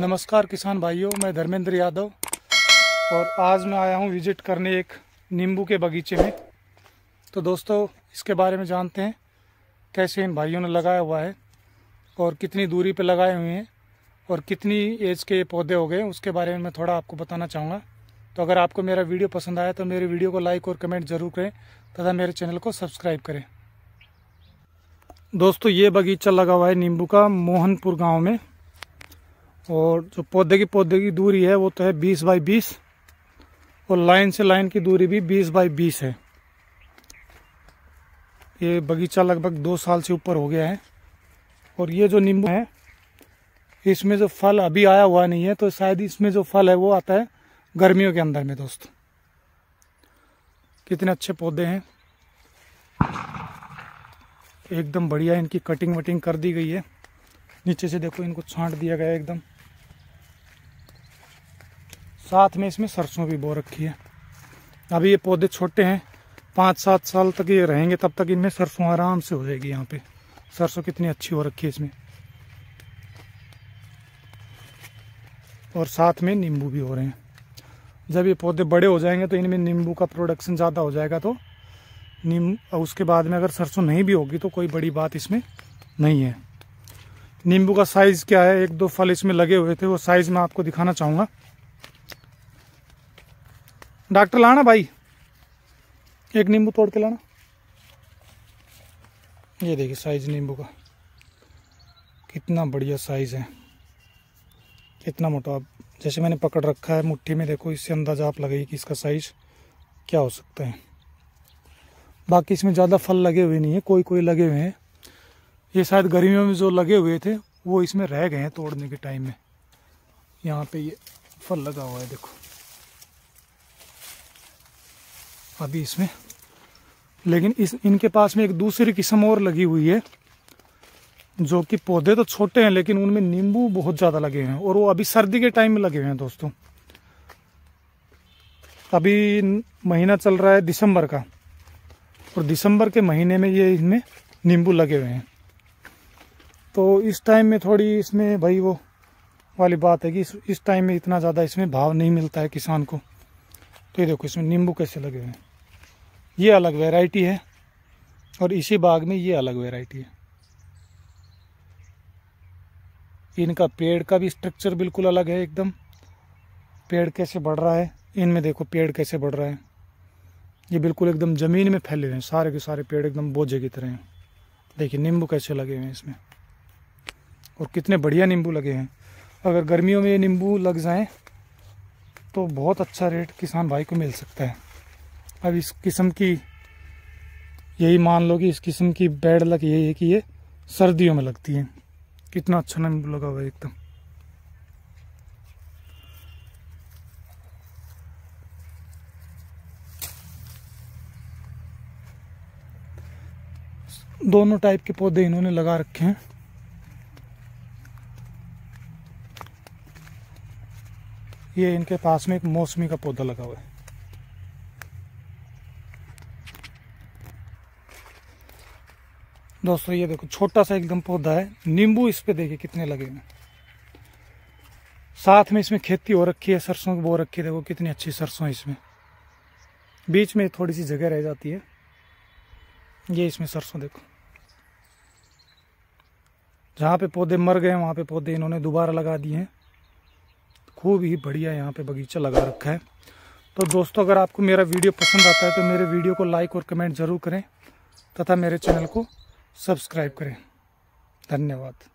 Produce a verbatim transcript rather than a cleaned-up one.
नमस्कार किसान भाइयों, मैं धर्मेंद्र यादव और आज मैं आया हूं विजिट करने एक नींबू के बगीचे में। तो दोस्तों, इसके बारे में जानते हैं कैसे इन भाइयों ने लगाया हुआ है और कितनी दूरी पे लगाए हुए हैं और कितनी एज के पौधे हो गए, उसके बारे में मैं थोड़ा आपको बताना चाहूँगा। तो अगर आपको मेरा वीडियो पसंद आया तो मेरे वीडियो को लाइक और कमेंट ज़रूर करें तथा मेरे चैनल को सब्सक्राइब करें। दोस्तों, ये बगीचा लगा हुआ है नींबू का मोहनपुर गाँव में, और जो पौधे की पौधे की दूरी है वो तो है बीस बाई बीस और लाइन से लाइन की दूरी भी बीस बाई बीस है। ये बगीचा लगभग दो साल से ऊपर हो गया है। और ये जो नींबू है, इसमें जो फल अभी आया हुआ नहीं है, तो शायद इसमें जो फल है वो आता है गर्मियों के अंदर में। दोस्तों, कितने अच्छे पौधे हैं, एकदम बढ़िया। इनकी कटिंग वटिंग कर दी गई है, नीचे से देखो इनको छांट दिया गया है एकदम। साथ में इसमें सरसों भी बो रखी है। अभी ये पौधे छोटे हैं, पाँच सात साल तक ये रहेंगे, तब तक इनमें सरसों आराम से हो जाएगी। यहाँ पे सरसों कितनी अच्छी हो रखी है इसमें, और साथ में नींबू भी हो रहे हैं। जब ये पौधे बड़े हो जाएंगे तो इनमें नींबू का प्रोडक्शन ज़्यादा हो जाएगा, तो नींबू उसके बाद में अगर सरसों नहीं भी होगी तो कोई बड़ी बात इसमें नहीं है। नींबू का साइज़ क्या है, एक दो फल इसमें लगे हुए थे, वो साइज़ मैं आपको दिखाना चाहूँगा। डॉक्टर लाना भाई, एक नींबू तोड़ के लाना। ये देखिए साइज नींबू का, कितना बढ़िया साइज है, कितना मोटा। आप जैसे मैंने पकड़ रखा है मुट्ठी में, देखो इससे अंदाजा आप लगाइए कि इसका साइज क्या हो सकता है। बाकी इसमें ज़्यादा फल लगे हुए नहीं है, कोई कोई लगे हुए हैं। ये शायद गर्मियों में जो लगे हुए थे वो इसमें रह गए हैं तोड़ने के टाइम में। यहाँ पे ये फल लगा हुआ है, देखो अभी इसमें। लेकिन इस इनके पास में एक दूसरी किस्म और लगी हुई है, जो कि पौधे तो छोटे हैं लेकिन उनमें नींबू बहुत ज़्यादा लगे हैं, और वो अभी सर्दी के टाइम में लगे हुए हैं। दोस्तों, अभी महीना चल रहा है दिसंबर का, और दिसंबर के महीने में ये इनमें नींबू लगे हुए हैं। तो इस टाइम में थोड़ी इसमें भाई वो वाली बात है कि इस, इस टाइम में इतना ज़्यादा इसमें भाव नहीं मिलता है किसान को। तो ये देखो इसमें नींबू कैसे लगे हुए हैं। ये अलग वैरायटी है और इसी बाग में ये अलग वैरायटी है। इनका पेड़ का भी स्ट्रक्चर बिल्कुल अलग है एकदम। पेड़ कैसे बढ़ रहा है, इनमें देखो पेड़ कैसे बढ़ रहा है। ये बिल्कुल एकदम ज़मीन में फैले हुए हैं, सारे के सारे पेड़ एकदम बोझे की तरह हैं। देखिए नींबू कैसे लगे हुए हैं इसमें, और कितने बढ़िया नींबू लगे हैं। अगर गर्मियों में ये नींबू लग जाएं तो बहुत अच्छा रेट किसान भाई को मिल सकता है। अब इस किस्म की, यही मान लो कि इस किस्म की बैड लक यही है कि ये सर्दियों में लगती है। कितना अच्छा नींबू लगा हुआ है एकदम। दोनों टाइप के पौधे इन्होंने लगा रखे हैं। ये इनके पास में एक मौसमी का पौधा लगा हुआ है। दोस्तों, ये देखो छोटा सा एकदम पौधा है, नींबू इस पे देखिए कितने लगे हैं। साथ में इसमें खेती हो रखी है, सरसों की बो रखी है। देखो कितनी अच्छी सरसों है इसमें, बीच में थोड़ी सी जगह रह जाती है। ये इसमें सरसों देखो, जहाँ पे पौधे मर गए वहाँ पे पौधे इन्होंने दोबारा लगा दिए हैं। खूब ही बढ़िया यहाँ पे बगीचा लगा रखा है। तो दोस्तों, अगर आपको मेरा वीडियो पसंद आता है तो मेरे वीडियो को लाइक और कमेंट ज़रूर करें तथा मेरे चैनल को सब्सक्राइब करें। धन्यवाद।